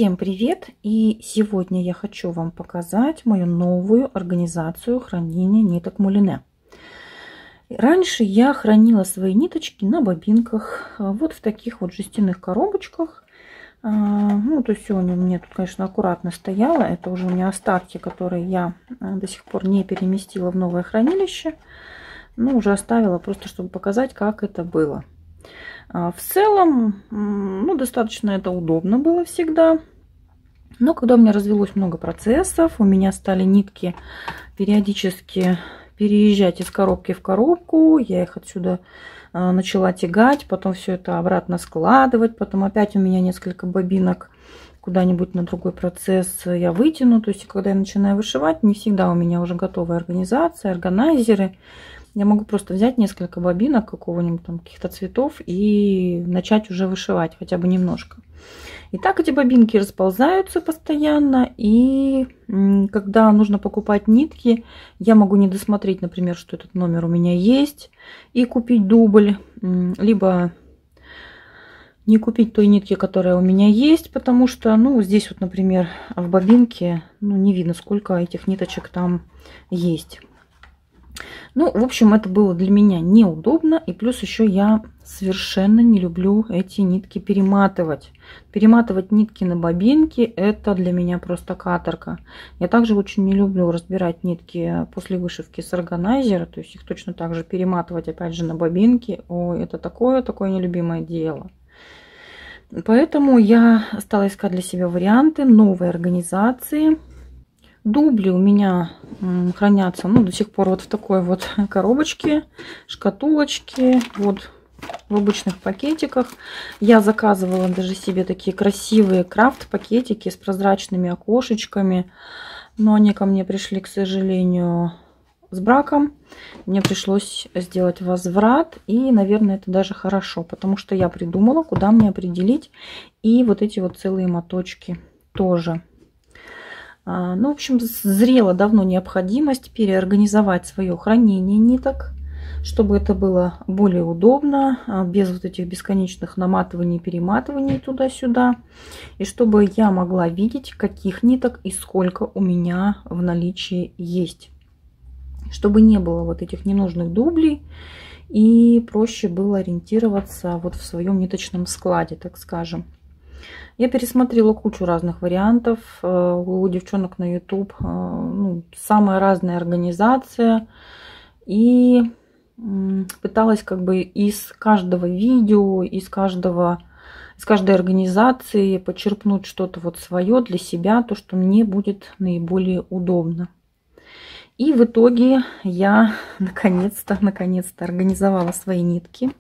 Всем привет! И сегодня я хочу вам показать мою новую организацию хранения ниток мулине. Раньше я хранила свои ниточки на бобинках, вот в таких вот жестяных коробочках. Ну, то есть сегодня у меня тут, конечно, аккуратно стояло. Это уже у меня остатки, которые я до сих пор не переместила в новое хранилище. Но уже оставила просто, чтобы показать, как это было. В целом, ну, достаточно это удобно было всегда. Но когда у меня развелось много процессов, у меня стали нитки периодически переезжать из коробки в коробку. Я их отсюда начала тягать, потом все это обратно складывать. Потом опять у меня несколько бобинок куда-нибудь на другой процесс я вытяну. То есть, когда я начинаю вышивать, не всегда у меня уже готовая организация, органайзеры. Я могу просто взять несколько бобинок какого-нибудь там каких-то цветов и начать уже вышивать хотя бы немножко. И так эти бобинки расползаются постоянно. И когда нужно покупать нитки, я могу не досмотреть, например, что этот номер у меня есть, и купить дубль. Либо не купить той нитки, которая у меня есть, потому что, ну, здесь вот, например, в бобинке, ну, не видно, сколько этих ниточек там есть. Ну, в общем, это было для меня неудобно. И плюс еще я совершенно не люблю эти нитки перематывать. Перематывать нитки на бобинке — это для меня просто каторга. Я также очень не люблю разбирать нитки после вышивки с органайзера. То есть их точно так же перематывать опять же на бобинке. Ой, это такое нелюбимое дело. Поэтому я стала искать для себя варианты новой организации. Дубли у меня хранятся, ну, до сих пор вот в такой вот коробочке, шкатулочке, вот в обычных пакетиках. Я заказывала даже себе такие красивые крафт-пакетики с прозрачными окошечками, но они ко мне пришли, к сожалению, с браком. Мне пришлось сделать возврат, и, наверное, это даже хорошо, потому что я придумала, куда мне определить и вот эти вот целые моточки тоже. Ну, в общем, зрела давно необходимость переорганизовать свое хранение ниток, чтобы это было более удобно, без вот этих бесконечных наматываний и перематываний туда-сюда. И чтобы я могла видеть, каких ниток и сколько у меня в наличии есть. Чтобы не было вот этих ненужных дублей и проще было ориентироваться вот в своем ниточном складе, так скажем. Я пересмотрела кучу разных вариантов. У девчонок на YouTube ну, самая разная организация. И пыталась как бы из каждого видео, из каждой организации почерпнуть что-то вот свое для себя, то, что мне будет наиболее удобно. И в итоге я наконец-то организовала свои нитки.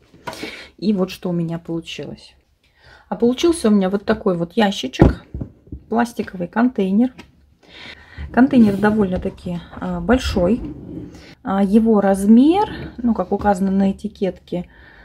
И вот что у меня получилось. А получился у меня вот такой вот ящичек, пластиковый контейнер. Контейнер довольно-таки большой. Его размер, ну, как указано на этикетке,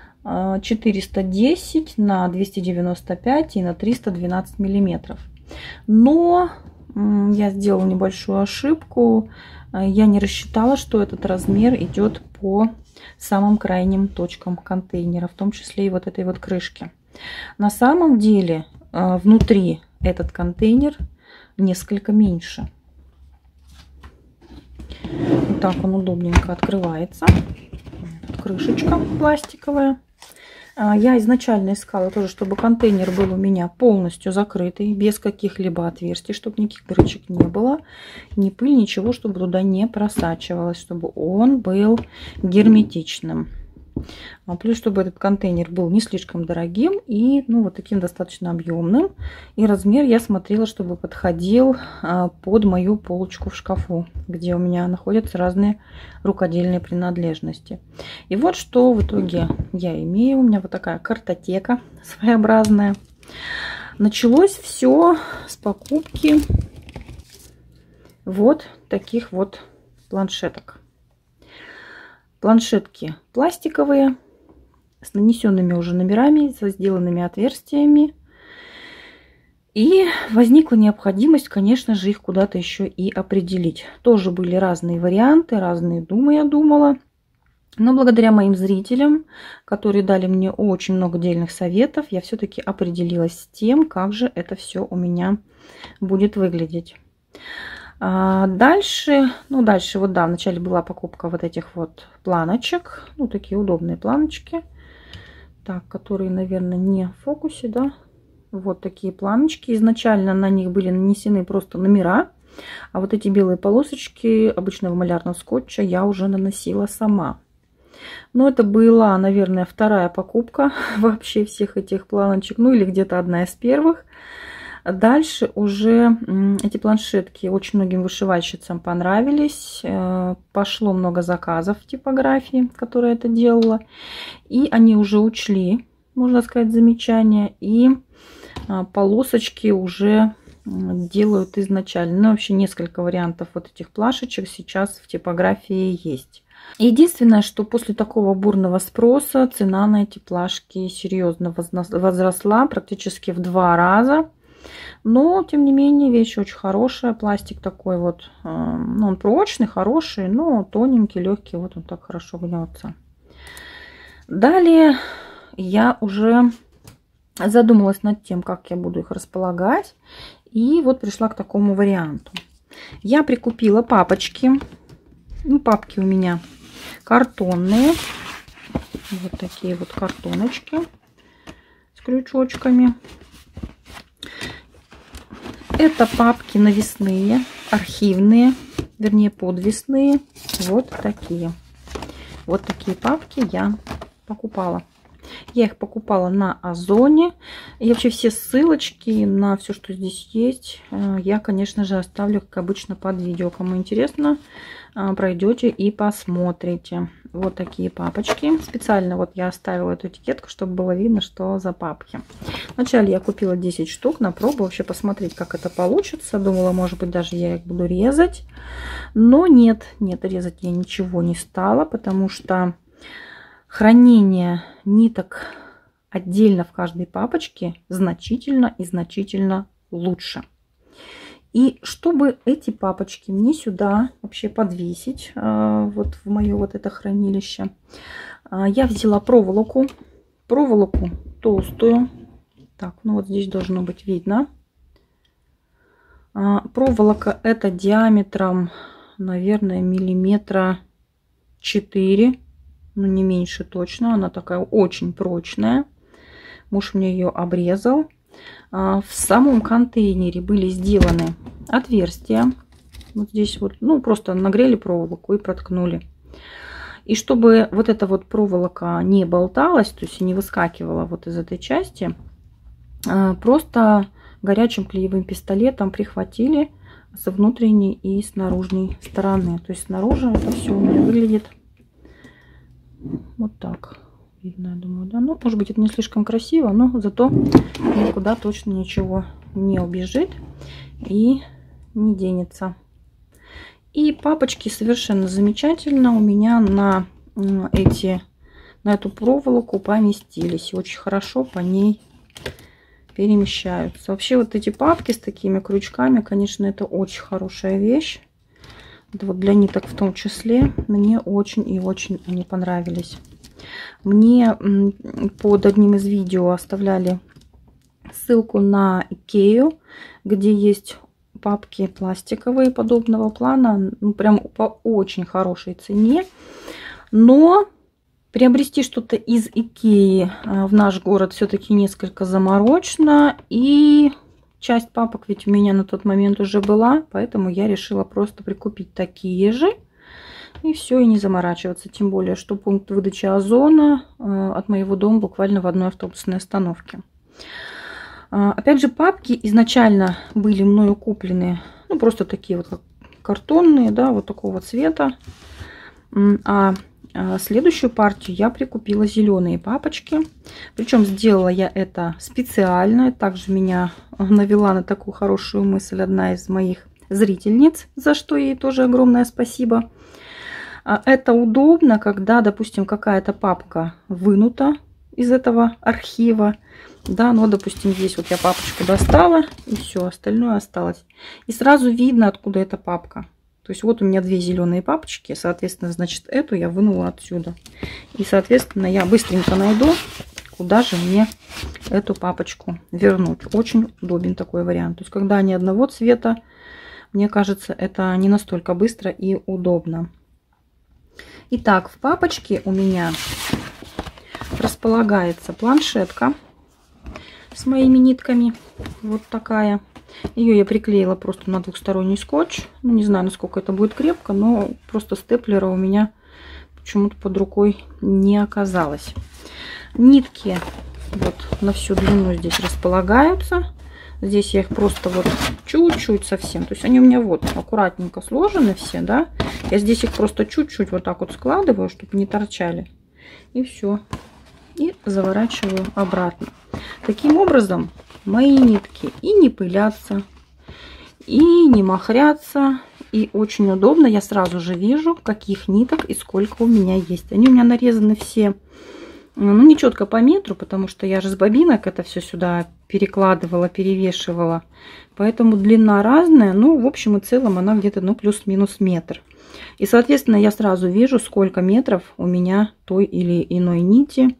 410 на 295 и на 312 миллиметров. Но я сделала небольшую ошибку. Я не рассчитала, что этот размер идет по самым крайним точкам контейнера, в том числе и вот этой вот крышки. На самом деле внутри этот контейнер несколько меньше. Вот так он удобненько открывается. Тут крышечка пластиковая. Я изначально искала тоже, чтобы контейнер был у меня полностью закрытый, без каких-либо отверстий, чтобы никаких дырочек не было, ни пыль, ничего, чтобы туда не просачивалось, чтобы он был герметичным. Плюс, чтобы этот контейнер был не слишком дорогим и, ну, вот таким достаточно объемным. И размер я смотрела, чтобы подходил под мою полочку в шкафу, где у меня находятся разные рукодельные принадлежности. И вот что в итоге я имею. У меня вот такая картотека своеобразная. Началось все с покупки вот таких вот планшеток. Планшетки пластиковые, с нанесенными уже номерами, со сделанными отверстиями. И возникла необходимость, конечно же, их куда-то еще и определить. Тоже были разные варианты, разные думы, я думала. Но благодаря моим зрителям, которые дали мне очень много дельных советов, я все-таки определилась с тем, как же это все у меня будет выглядеть. Дальше, вот да, вначале была покупка вот этих вот планочек, ну, такие удобные планочки, так, которые, наверное, не в фокусе, да, вот такие планочки. Изначально на них были нанесены просто номера, а вот эти белые полосочки обычного малярного скотча я уже наносила сама. Но это была, наверное, вторая покупка вообще всех этих планочек, ну, или где-то одна из первых. Дальше уже эти планшетки очень многим вышивальщицам понравились. Пошло много заказов в типографии, которая это делала. И они уже учли, можно сказать, замечания. И полосочки уже делают изначально. Ну, вообще несколько вариантов вот этих плашечек сейчас в типографии есть. Единственное, что после такого бурного спроса цена на эти плашки серьезно возросла, практически в 2 раза. Но, тем не менее, вещь очень хорошая. Пластик такой вот, ну, он прочный, хороший, но тоненький, легкий. Вот он так хорошо гнется. Далее я уже задумалась над тем, как я буду их располагать. И вот пришла к такому варианту. Я прикупила папочки. Ну, папки у меня картонные. Вот такие вот картоночки с крючочками. Это папки навесные, архивные, вернее подвесные. Вот такие. Вот такие папки я покупала. Я их покупала на Озоне. И вообще все ссылочки на все, что здесь есть, я, конечно же, оставлю, как обычно, под видео. Кому интересно, пройдете и посмотрите. Вот такие папочки. Специально вот я оставила эту этикетку, чтобы было видно, что за папки. Вначале я купила 10 штук на пробу, вообще посмотреть, как это получится. Думала, может быть, даже я их буду резать. Но нет, резать я ничего не стала, потому что хранение ниток отдельно в каждой папочке значительно и значительно лучше. И чтобы эти папочки мне сюда вообще подвесить, вот в мое вот это хранилище, я взяла проволоку толстую. Так, ну вот здесь должно быть видно. Проволока это диаметром, наверное, миллиметра 4. Ну, не меньше точно. Она такая очень прочная. Муж мне ее обрезал. В самом контейнере были сделаны отверстия. Вот здесь вот, ну, просто нагрели проволоку и проткнули. И чтобы вот эта вот проволока не болталась, то есть не выскакивала вот из этой части, просто горячим клеевым пистолетом прихватили с внутренней и с наружной стороны. То есть снаружи это все у меня выглядит вот так. Видно, я думаю, да. Ну, может быть, это не слишком красиво, но зато никуда точно ничего не убежит и не денется. И папочки совершенно замечательно у меня на эту проволоку поместились. И очень хорошо по ней перемещаются. Вообще вот эти папки с такими крючками, конечно, это очень хорошая вещь. Это вот для ниток в том числе. Мне очень и очень они понравились. Мне под одним из видео оставляли ссылку на Икею, где есть папки пластиковые подобного плана. Ну, прям по очень хорошей цене. Но приобрести что-то из Икеи в наш город все-таки несколько заморочно. И часть папок ведь у меня на тот момент уже была. Поэтому я решила просто прикупить такие же. И все, и не заморачиваться. Тем более, что пункт выдачи Озона от моего дома буквально в одной автобусной остановке. Опять же, папки изначально были мною куплены, ну, просто такие вот как картонные, да, вот такого цвета. А следующую партию я прикупила зеленые папочки. Причем сделала я это специально. Также меня навела на такую хорошую мысль одна из моих зрительниц, за что ей тоже огромное спасибо. Это удобно, когда, допустим, какая-то папка вынута из этого архива. Да, ну, допустим, здесь вот я папочку достала, и все, остальное осталось. И сразу видно, откуда эта папка. То есть вот у меня 2 зеленые папочки, соответственно, значит, эту я вынула отсюда. И, соответственно, я быстренько найду, куда же мне эту папочку вернуть. Очень удобен такой вариант. То есть когда они одного цвета, мне кажется, это не настолько быстро и удобно. Итак, в папочке у меня располагается планшетка с моими нитками. Вот такая. Ее я приклеила просто на двухсторонний скотч. Ну, не знаю, насколько это будет крепко, но просто степлера у меня почему-то под рукой не оказалось. Нитки вот на всю длину здесь располагаются. Здесь я их просто вот чуть-чуть совсем. То есть они у меня вот аккуратненько сложены все, да. Я здесь их просто чуть-чуть вот так вот складываю, чтобы не торчали. И все. И заворачиваю обратно. Таким образом мои нитки и не пылятся, и не махрятся, и очень удобно. Я сразу же вижу, каких ниток и сколько у меня есть. Они у меня нарезаны все, ну, не четко по метру, потому что я же с бобинок это все сюда перекладывала, перевешивала. Поэтому длина разная, ну, в общем и целом она где-то, ну, плюс-минус метр. И, соответственно, я сразу вижу, сколько метров у меня той или иной нити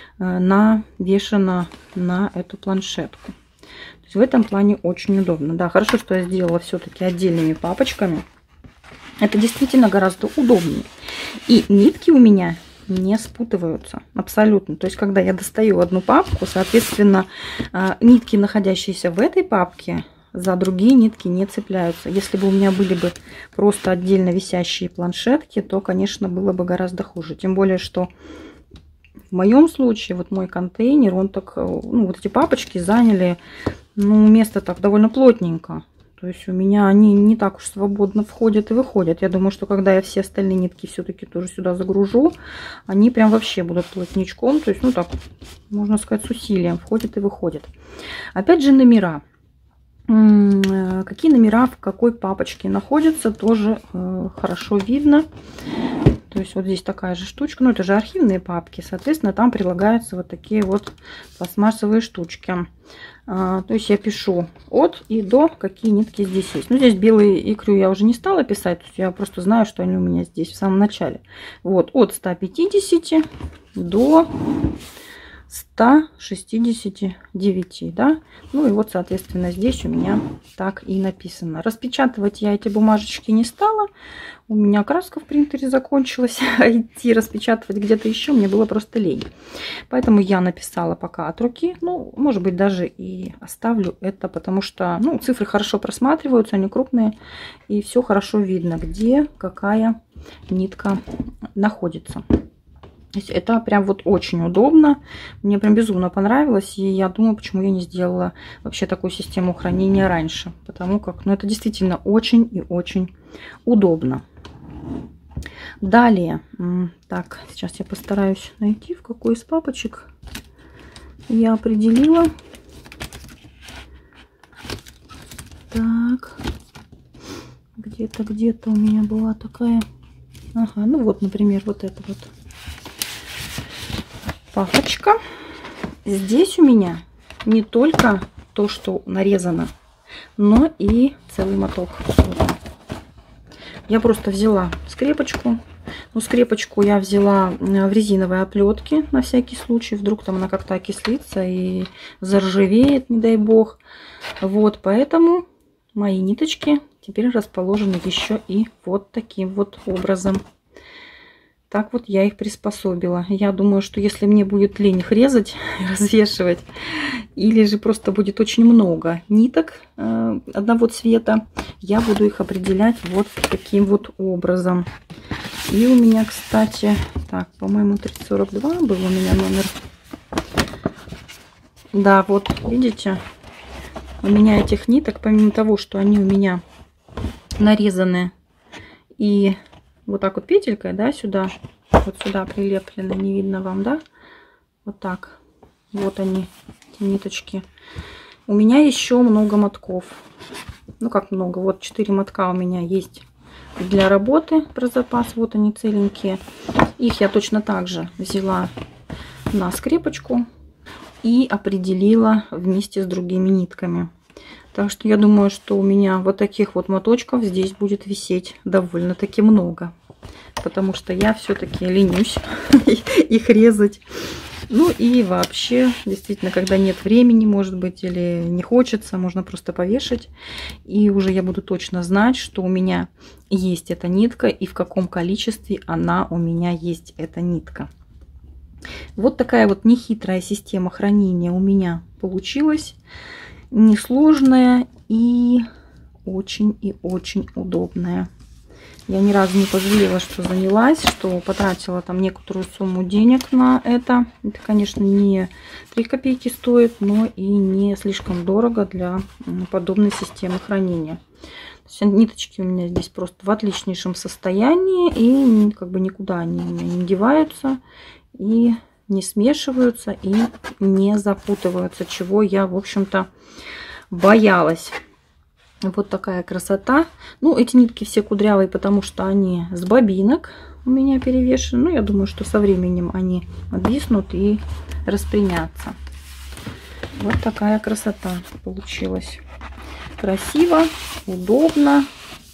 навешено на эту планшетку. То есть в этом плане очень удобно. Да, хорошо, что я сделала все-таки отдельными папочками. Это действительно гораздо удобнее. И нитки у меня не спутываются абсолютно. То есть когда я достаю одну папку, соответственно, нитки, находящиеся в этой папке, за другие нитки не цепляются. Если бы у меня были бы просто отдельно висящие планшетки, то, конечно, было бы гораздо хуже. Тем более, что в моем случае, вот мой контейнер, он так, ну, вот эти папочки заняли, ну, место так довольно плотненько. То есть у меня они не так уж свободно входят и выходят. Я думаю, что когда я все остальные нитки все-таки тоже сюда загружу, они прям вообще будут плотничком. То есть, ну, так, можно сказать, с усилием входят и выходят. Опять же, номера. Какие номера в какой папочке находятся, тоже хорошо видно. То есть вот здесь такая же штучка, ну это же архивные папки, соответственно, там прилагаются вот такие вот пластмассовые штучки. То есть я пишу от и до, какие нитки здесь есть. Ну здесь белые икру я уже не стала писать, то есть я просто знаю, что они у меня здесь в самом начале. Вот от 150 до 169, да. Ну и вот, соответственно, здесь у меня так и написано. Распечатывать я эти бумажечки не стала. У меня краска в принтере закончилась, а идти распечатывать где-то еще мне было просто лень. Поэтому я написала пока от руки. Ну, может быть, даже и оставлю это, потому что, ну, цифры хорошо просматриваются, они крупные, и все хорошо видно, где какая нитка находится. То есть это прям вот очень удобно. Мне прям безумно понравилось. И я думаю, почему я не сделала вообще такую систему хранения раньше. Потому как, ну, это действительно очень и очень удобно. Далее. Так, сейчас я постараюсь найти, в какой из папочек я определила. Так. Где-то у меня была такая. Ага, ну вот, например, вот это вот. Папочка. Здесь у меня не только то, что нарезано, но и целый моток. Я просто взяла скрепочку. Ну, скрепочку я взяла в резиновой оплетке на всякий случай. Вдруг там она как-то окислится и заржавеет, не дай бог. Вот, поэтому мои ниточки теперь расположены еще и вот таким вот образом. Так вот я их приспособила. Я думаю, что если мне будет лень их резать и развешивать, или же просто будет очень много ниток одного цвета, я буду их определять вот таким вот образом. И у меня, кстати, так, по-моему, 342 был у меня номер. Да, вот, видите, у меня этих ниток, помимо того, что они у меня нарезаны и вот так вот петелькой, да, сюда, вот сюда прилеплены, не видно вам, да, вот так, вот они, эти ниточки. У меня еще много мотков, ну как много, вот 4 мотка у меня есть для работы про запас, вот они целенькие. Их я точно так же взяла на скрепочку и определила вместе с другими нитками. Так что я думаю, что у меня вот таких вот моточков здесь будет висеть довольно-таки много. Потому что я все-таки ленюсь их резать. Ну и вообще, действительно, когда нет времени, может быть, или не хочется, можно просто повешать. И уже я буду точно знать, что у меня есть эта нитка и в каком количестве она у меня есть, эта нитка. Вот такая вот нехитрая система хранения у меня получилась. Несложная и очень удобная. Я ни разу не пожалела, что занялась, что потратила там некоторую сумму денег на это. Это, конечно, не 3 копейки стоит, но и не слишком дорого для подобной системы хранения. То есть ниточки у меня здесь просто в отличнейшем состоянии и как бы никуда они у меня не деваются и не смешиваются и не запутываются, чего я, в общем-то, боялась. Вот такая красота. Ну, эти нитки все кудрявые, потому что они с бобинок у меня перевешены. Ну, я думаю, что со временем они отвиснут и распрямятся. Вот такая красота получилась. Красиво, удобно.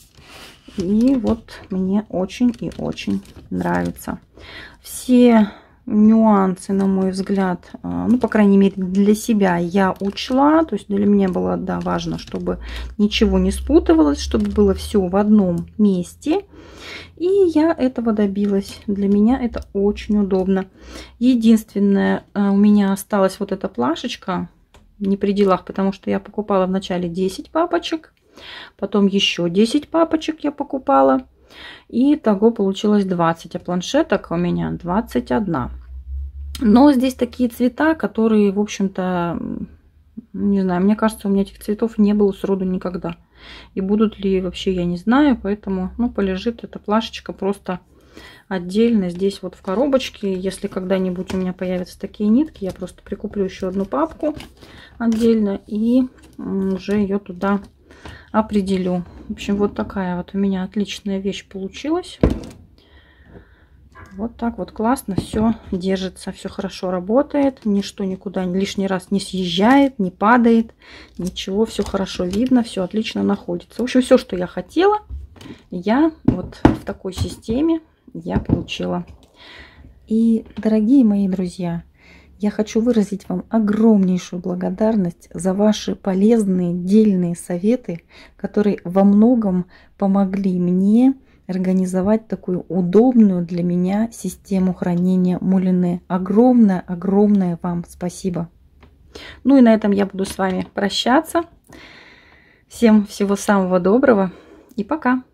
И вот мне очень и очень нравится. Все нюансы, на мой взгляд, ну, по крайней мере, для себя я учла. То есть для меня было, да, важно, чтобы ничего не спутывалось, чтобы было все в одном месте. И я этого добилась. Для меня это очень удобно. Единственное, у меня осталась вот эта плашечка не при делах, потому что я покупала вначале 10 папочек, потом еще 10 папочек я покупала. И того получилось 20, а планшеток у меня 21. Но здесь такие цвета, которые, в общем-то, не знаю, мне кажется, у меня этих цветов не было сроду никогда. И будут ли вообще, я не знаю, поэтому, ну, полежит эта плашечка просто отдельно здесь вот в коробочке. Если когда-нибудь у меня появятся такие нитки, я просто прикуплю еще одну папку отдельно и уже ее туда определю. В общем, вот такая вот у меня отличная вещь получилась. Вот так вот классно все держится, все хорошо работает, ничто никуда лишний раз не съезжает, не падает, ничего, все хорошо видно, все отлично находится. В общем, все, что я хотела, я вот в такой системе я получила. И, дорогие мои друзья, я хочу выразить вам огромнейшую благодарность за ваши полезные, дельные советы, которые во многом помогли мне организовать такую удобную для меня систему хранения мулине. Огромное вам спасибо. Ну и на этом я буду с вами прощаться. Всем всего самого доброго и пока!